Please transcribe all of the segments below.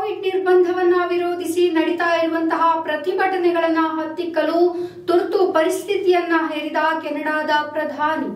Covid ನಿರ್ಬಂಧವನ್ನ ವಿರೋಧಿಸಿ ನಡೀತಾ ಇರುವಂತಹ ಪ್ರತಿಭಟನೆಗಳನ್ನ ಹತ್ತಿಕ್ಕಲು ತುರ್ತು ಪರಿಸ್ಥಿತಿಯನ್ನ ಹೇರಿದ ಕೆನಡಾದ ಪ್ರಧಾನಿ.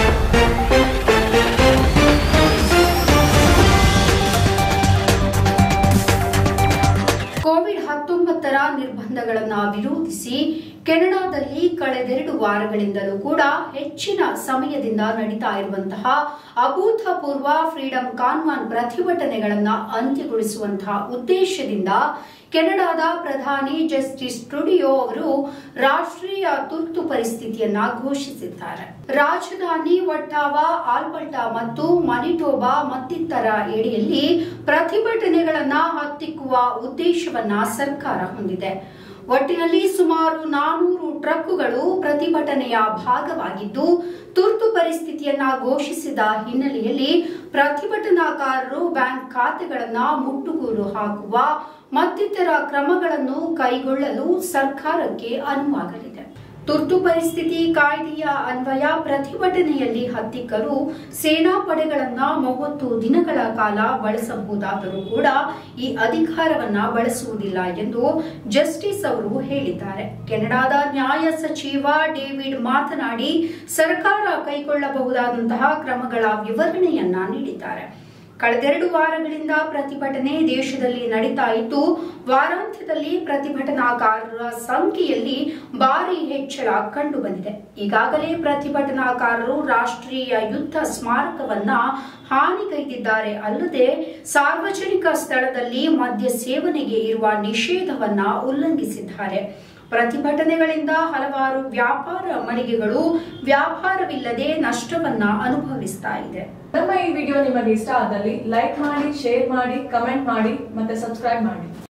ಕೋವಿಡ್-19 ನಿರ್ಬಂಧಗಳನ್ನ ವಿರೋಧಿಸಿ ಕೆನಡಾದಲ್ಲಿ ಕಳೆದೆರಡು ವಾರಗಳಿಂದಲೂ ಕೂಡ ಹೆಚ್ಚಿನ ಸಮಯದಿಂದ ನಡೀತಾ ಇರುವಂತಹ ಅಭೂತಪೂರ್ವ ಫ್ರೀಡಂ ಕಾನ್ವಾನ್ ಪ್ರತಿಭಟನೆಗಳನ್ನ ಅಂತ್ಯಗೊಳಿಸುವಂತಹ ಉದ್ದೇಶದಿಂದ ಕೆನಡಾದ ಪ್ರಧಾನಿ ಜಸ್ಟಿನ್ ಟ್ರೂಡಿಯೋ ಅವರು ರಾಷ್ಟ್ರೀಯ ತುರ್ತು ಪರಿಸ್ಥಿತಿಯನ್ನ ಘೋಷಿಸಿದ್ದಾರೆ. ರಾಜಧಾನಿ ಒಟ್ಟಾವಾ, ಆಲ್ಬರ್ಟಾ ಮತ್ತು ಮನಿಟೋಬಾ ಮತ್ತಿತರ ಎಡೆಯಲ್ಲಿ ಪ್ರತಿಭಟನೆಗಳನ್ನ ಹತ್ತಿಕ್ಕುವ ಉದ್ದೇಶವನ್ನ ಸರ್ಕಾರ ಹೊಂದಿದೆ. ಒಟ್ಟಿನಲ್ಲಿ ಸುಮಾರು 400 ಟ್ರಕ್ಗಳು ಪ್ರತಿಭಟನೆಯ ಭಾಗವಾಗಿದ್ದು, ತುರ್ತು ಪರಿಸ್ಥಿತಿಯನ್ನ ಘೋಷಿಸಿದ ಹಿನ್ನೆಲೆಯಲ್ಲಿ ಪ್ರತಿಭಟನಾಕಾರರು ಬ್ಯಾಂಕ್ ಖಾತೆಗಳನ್ನ ಮುಟ್ಟುಗೋಲು ಹಾಕುವ ಮತ್ತಿತರ ಕ್ರಮಗಳನ್ನು ಕೈಗೊಳ್ಳಲು ಸರ್ಕಾರಕ್ಕೆ ಅನುವಾಗಲಿದೆ. ತುರ್ತು ಪರಿಸ್ಥಿತಿ ಕಾಯ್ದೆಯ ಅನ್ವಯ ಪ್ರತಿಭಟನೆಯಲ್ಲಿ ಹತ್ತಿಕ್ಕಲು ಸೇನಾ ಪಡೆಗಳನ್ನ 30 ದಿನಗಳ ಕಾಲ ಬಳಸಬಹುದಾದರೂ ಕೂಡ ಈ ಅಧಿಕಾರವನ್ನ ಬಳಸುವುದಿಲ್ಲ ಎಂದು ಜಸ್ಟಿಸ್ ಅವರು ಹೇಳಿದ್ದಾರೆ. ಕೆನಡಾದ ನ್ಯಾಯ ಸಚಿವ ಡೇವಿಡ್ ಮಾತನಾಡಿ ಸರ್ಕಾರ ಕೈಗೊಳ್ಳಬಹುದಾದಂತಹ ಕ್ರಮಗಳ ವಿವರಣೆಯನ್ನ ನೀಡಿದ್ದಾರೆ. ಕಳೆದೆರಡು ವಾರಗಳಿಂದ ಪ್ರತಿಭಟನೆ ದೇಶದಲ್ಲಿ ನಡೀತಾ ಇದ್ದು, ವಾರಾಂತ್ಯದಲ್ಲಿ ಪ್ರತಿಭಟನಾಕಾರರ ಸಂಖ್ಯೆಯಲ್ಲಿ ಭಾರಿ ಹೆಚ್ಚಳ ಕಂಡು ಬಂದಿದೆ. ಈಗಾಗಲೇ ಪ್ರತಿಭಟನಾಕಾರರು ರಾಷ್ಟ್ರೀಯ ಯುದ್ಧ ಸ್ಮಾರಕವನ್ನ ಹಾನಿಗೈದಿದ್ದಾರೆ. ಅಲ್ಲದೆ ಸಾರ್ವಜನಿಕ ಸ್ಥಳದಲ್ಲಿ ಮದ್ಯ ಸೇವನೆಗೆ ಇರುವ ನಿಷೇಧವನ್ನ ಉಲ್ಲಂಘಿಸಿದ್ದಾರೆ. ಪ್ರತಿಭಟನೆಗಳಿಂದ ಹಲವಾರು ವ್ಯಾಪಾರ ಮಳಿಗೆಗಳು ವ್ಯಾಪಾರವಿಲ್ಲದೆ ನಷ್ಟವನ್ನ ಅನುಭವಿಸ್ತಾ ಇದೆ. ನಮ್ಮ ಈ ವಿಡಿಯೋ ನಿಮಗೆ ಇಷ್ಟ ಆದಲ್ಲಿ ಲೈಕ್ ಮಾಡಿ, ಶೇರ್ ಮಾಡಿ, ಕಮೆಂಟ್ ಮಾಡಿ ಮತ್ತೆ ಸಬ್ಸ್ಕ್ರೈಬ್ ಮಾಡಿ.